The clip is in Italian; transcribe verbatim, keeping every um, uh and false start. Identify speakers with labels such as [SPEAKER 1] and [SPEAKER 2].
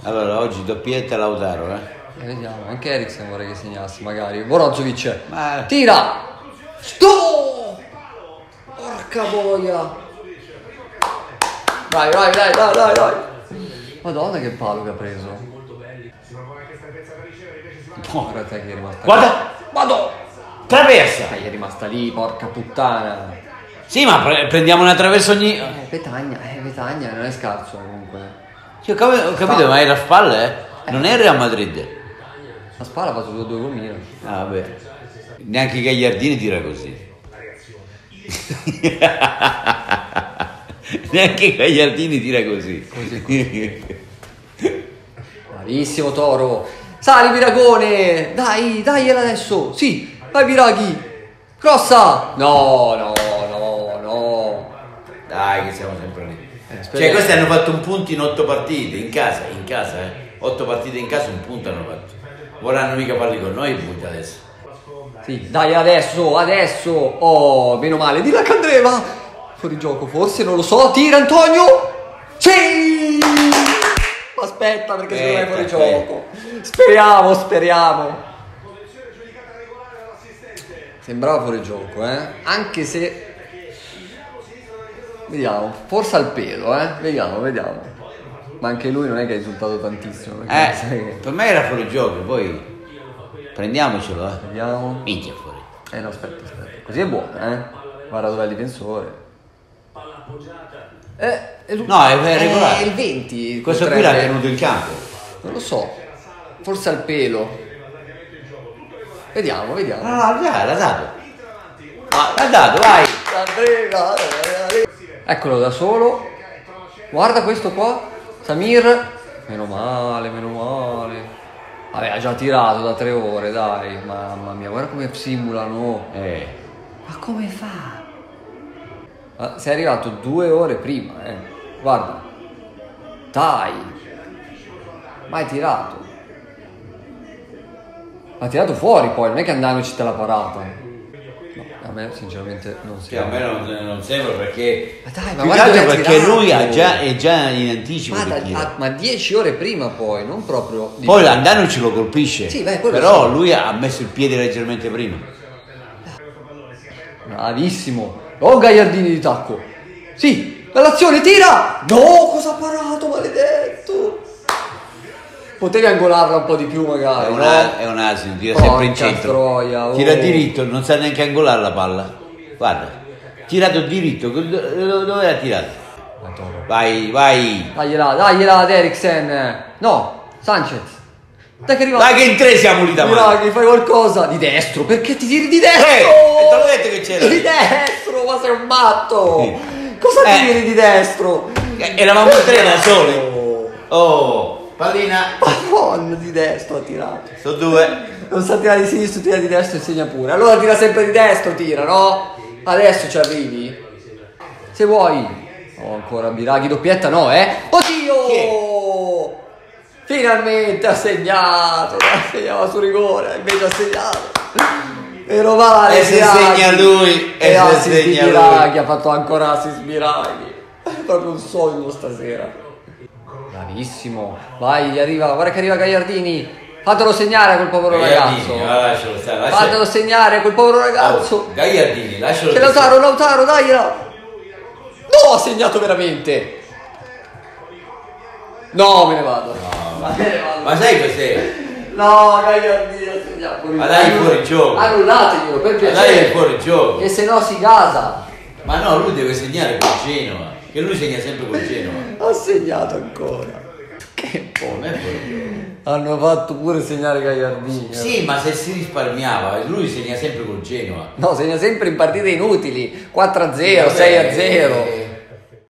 [SPEAKER 1] Allora, oggi doppietta Lautaro, eh?
[SPEAKER 2] E vediamo, anche Eriksen vorrei che segnasse, magari. Brozovic.
[SPEAKER 1] Ma...
[SPEAKER 2] Tira! Sto! Porca boia! Vai, vai, vai, vai, vai, vai! Madonna che palo che ha preso. Guarda te che è rimasta.
[SPEAKER 1] Guarda!
[SPEAKER 2] Madonna!
[SPEAKER 1] Traversa!
[SPEAKER 2] Dai, è rimasta lì, porca puttana.
[SPEAKER 1] Sì, ma pre- prendiamo una traversa ogni...
[SPEAKER 2] Eh, Petagna, eh, Petagna non è scarso comunque.
[SPEAKER 1] Sì, ho, cap- ho capito, ma era spalle, eh? Non è il Real Madrid.
[SPEAKER 2] La spalla ha fatto due due con Milan.
[SPEAKER 1] Ah, vabbè. Neanche Gagliardini tira così. Neanche Gagliardini tira così.
[SPEAKER 2] Così, così. Bravissimo Toro. Sali Piragone. Dai, dai adesso. Sì, vai Piraghi. Crossa. No, no, no, no.
[SPEAKER 1] Dai, che siamo sempre lì.
[SPEAKER 2] Eh,
[SPEAKER 1] Cioè, questi hanno fatto un punto in otto partite, in casa, in casa, eh. Otto partite in casa, un punto hanno fatto. Vorranno mica farli con noi i punti adesso.
[SPEAKER 2] Sì, dai adesso, adesso. Oh, meno male. Di là che andreva. Fuori gioco, forse, non lo so. Tira Antonio. Sì. Aspetta, perché secondo me è fuori
[SPEAKER 1] Aspetta,
[SPEAKER 2] gioco. Speriamo, speriamo. Sembrava fuori gioco, eh. Anche se... Vediamo, forse al pelo, eh. Vediamo, vediamo. Ma anche lui non è che ha risultato tantissimo.
[SPEAKER 1] Eh,
[SPEAKER 2] sai che...
[SPEAKER 1] per me era fuori gioco, poi prendiamocelo, eh.
[SPEAKER 2] Vediamo.
[SPEAKER 1] Minchia fuori.
[SPEAKER 2] Eh no, aspetta, aspetta. Così è buono, eh. Guarda dov'è il difensore. Eh, è lui-
[SPEAKER 1] No, è- è regolare.
[SPEAKER 2] il venti.
[SPEAKER 1] Questo qui
[SPEAKER 2] potrebbe-
[SPEAKER 1] l'ha tenuto in campo.
[SPEAKER 2] Non lo so. Forse al pelo. Vediamo, vediamo.
[SPEAKER 1] Ah, già, l'ha dato. Ma l'ha dato, vai.
[SPEAKER 2] Eccolo da solo. Guarda questo qua. Samir. Meno male, meno male. Vabbè, ha già tirato da tre ore, dai. Mamma mia, guarda come simulano.
[SPEAKER 1] Eh.
[SPEAKER 2] Ma come fa? Ah, sei arrivato due ore prima, eh. Guarda. Dai. Mai tirato. Ha tirato fuori poi, non è che andandoci te l'ha parata. No, a me sinceramente non
[SPEAKER 1] Che a
[SPEAKER 2] sembra.
[SPEAKER 1] me non, non sembra perché...
[SPEAKER 2] Ma dai, ma
[SPEAKER 1] più che
[SPEAKER 2] guarda
[SPEAKER 1] altro
[SPEAKER 2] dove ha
[SPEAKER 1] perché
[SPEAKER 2] tirato.
[SPEAKER 1] lui ha già, è già in anticipo
[SPEAKER 2] Ma,
[SPEAKER 1] di
[SPEAKER 2] da-
[SPEAKER 1] tiro.
[SPEAKER 2] ah, ma dieci ore prima poi, non proprio di
[SPEAKER 1] Poi l'andano ce lo colpisce.
[SPEAKER 2] Sì, beh, quello
[SPEAKER 1] però
[SPEAKER 2] sì.
[SPEAKER 1] lui ha messo il piede leggermente prima.
[SPEAKER 2] Bravissimo. Oh, Gagliardini di tacco. Sì, l'azione, tira. No, cosa ha parato, maledetto. Potevi angolarla un po' di più magari.
[SPEAKER 1] È un,
[SPEAKER 2] no?
[SPEAKER 1] a- è un asino, tira
[SPEAKER 2] Porca
[SPEAKER 1] sempre in centro.
[SPEAKER 2] troia, oh.
[SPEAKER 1] Tira diritto, non sa neanche angolare la palla. Guarda, tirato diritto, do- do- dove l'ha tirato? Vai, vai.
[SPEAKER 2] Dagliela, dagliela ad Eriksen. No, Sanchez. Dai che arriva.
[SPEAKER 1] Dai che in tre siamo lì davanti.
[SPEAKER 2] Draghi, fai qualcosa di destro. Perché ti tiri di destro?
[SPEAKER 1] Eh, e te l'ho detto che c'era.
[SPEAKER 2] Di destro, ma sei un matto.
[SPEAKER 1] Sì.
[SPEAKER 2] Cosa
[SPEAKER 1] Eh.
[SPEAKER 2] tiri di destro?
[SPEAKER 1] Eh, Eravamo in tre da soli. Oh, pallina.
[SPEAKER 2] Madonna, di destro ha tirato.
[SPEAKER 1] Sono due.
[SPEAKER 2] Non sa tirare di sinistra, tira di destro e segna pure. Allora tira sempre di destro, tira, no? Adesso ci arrivi. Se vuoi. Oh, ancora Biraghi, doppietta no, eh? Oddio! Finalmente ha segnato. Segnava su rigore, invece ha segnato. Meno male.
[SPEAKER 1] E se
[SPEAKER 2] Biraghi.
[SPEAKER 1] segna lui, e
[SPEAKER 2] E
[SPEAKER 1] se
[SPEAKER 2] assist di
[SPEAKER 1] segna lui.
[SPEAKER 2] Biraghi, ha fatto ancora assist Biraghi. È proprio un sogno stasera. Bravissimo. Vai, gli arriva, guarda che arriva Gagliardini. Fatelo segnare a quel povero ragazzo.
[SPEAKER 1] Gagliardini, ah, lascialo stare, lascialo.
[SPEAKER 2] Fatelo segnare a quel povero ragazzo.
[SPEAKER 1] Oh, Gagliardini, lascialo
[SPEAKER 2] C'è Lautaro, Lautaro, dagliela. No, ha segnato veramente. No, me ne vado.
[SPEAKER 1] No,
[SPEAKER 2] ma me ne vado.
[SPEAKER 1] Ma sai cos'è?
[SPEAKER 2] No, Gagliardini ha segnato.
[SPEAKER 1] Ma dai fuori gioco.
[SPEAKER 2] Annullateglielo, per
[SPEAKER 1] Ma
[SPEAKER 2] piacere.
[SPEAKER 1] dai fuori gioco.
[SPEAKER 2] Che se no si gasa.
[SPEAKER 1] Ma no, lui deve segnare col Genova. Che lui segna sempre col Genova.
[SPEAKER 2] Ha segnato ancora. Che
[SPEAKER 1] Non è fuori gioco.
[SPEAKER 2] hanno fatto pure segnare Gagliardini. eh.
[SPEAKER 1] Sì, ma se si risparmiava, lui segna sempre col Genova.
[SPEAKER 2] No, segna sempre in partite inutili. quattro a zero,
[SPEAKER 1] Vabbè,
[SPEAKER 2] sei a zero.
[SPEAKER 1] eh,